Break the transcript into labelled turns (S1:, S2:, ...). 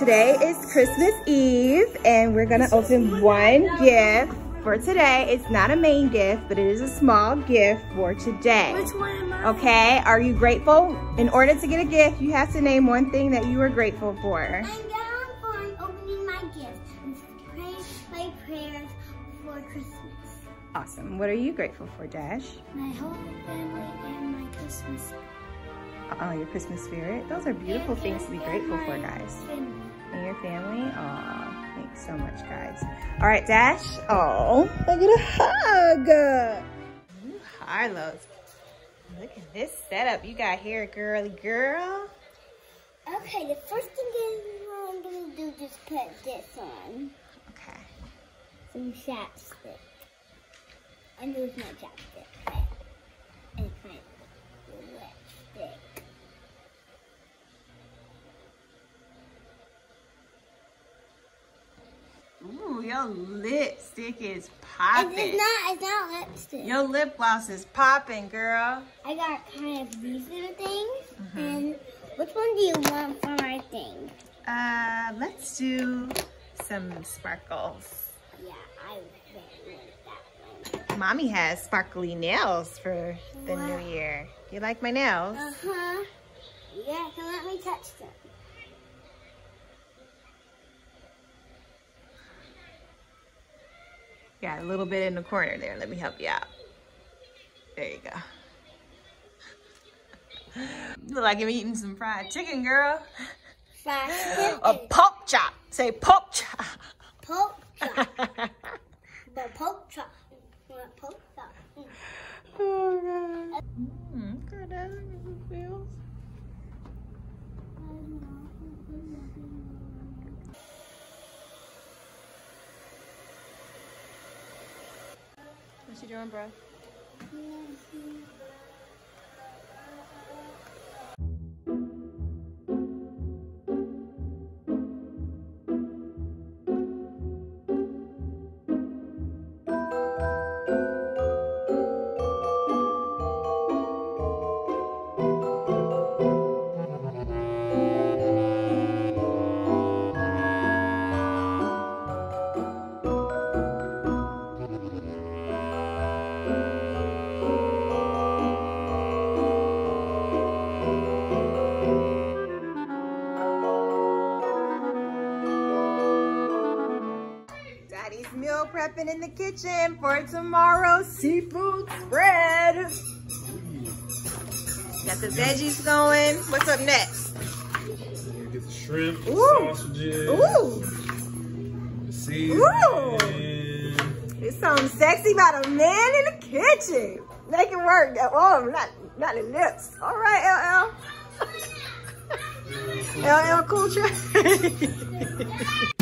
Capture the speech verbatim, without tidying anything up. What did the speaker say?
S1: today is Christmas Eve and we're gonna open one gift for today. It's not a main gift, but it is a small gift for today.
S2: Which one am I?
S1: Okay, are you grateful? In order to get a gift, you have to name one thing that you are grateful for.
S2: I'm down for opening my gift and pray, pray prayers for Christmas.
S1: Awesome. What are you grateful for, Dash?
S2: My whole family and my Christmas.
S1: Oh, your Christmas spirit. Those are beautiful things to be grateful for, guys.
S2: Family.
S1: And your family. Aw, thanks so much, guys. All right, Dash. Oh, I get a hug. Ooh, Harlow. Look at this setup you got here, girly girl.
S2: Okay, the first thing is I'm gonna do is put this on.
S1: Okay.
S2: Some chapstick. And there's no chapstick. And kind of lipstick.
S1: Ooh, your lipstick is popping.
S2: It's not, it's not lipstick.
S1: Your lip gloss is popping, girl.
S2: I got kind of these little things.
S1: Mm-hmm.
S2: And which one do you want for my thing?
S1: Uh, let's do some sparkles.
S2: Yeah, I really want that one.
S1: Mommy has sparkly nails for the
S2: Wow.
S1: new year. You like my nails?
S2: Uh-huh. Yeah, so let me touch them.
S1: Got a little bit in the corner there. Let me help you out. There you go. You look like you're eating some fried chicken, girl.
S2: Fried chicken.
S1: A pork chop. Say pork chop.
S2: Pork chop. The pork chop. Pork chop. Mm.
S1: Oh, God. Mm, good. How it feels. What you doing, bro? Daddy's meal prepping in the kitchen for tomorrow's seafood spread. Got the veggies going. What's up next?
S3: Get the shrimp,
S1: Ooh.
S3: sausages,
S1: Ooh.
S3: the seasoning.
S1: Ooh. There's something sexy about a man in the kitchen. Make it work. Oh, not, not the lips. All right, L L. L L Cool Trey.